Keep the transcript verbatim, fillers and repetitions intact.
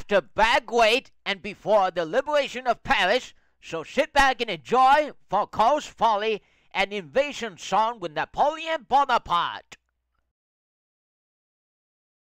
after Bagweight and before the liberation of Paris, so sit back and enjoy Foucault's Folly, an invasion song with Napoleon Bonaparte.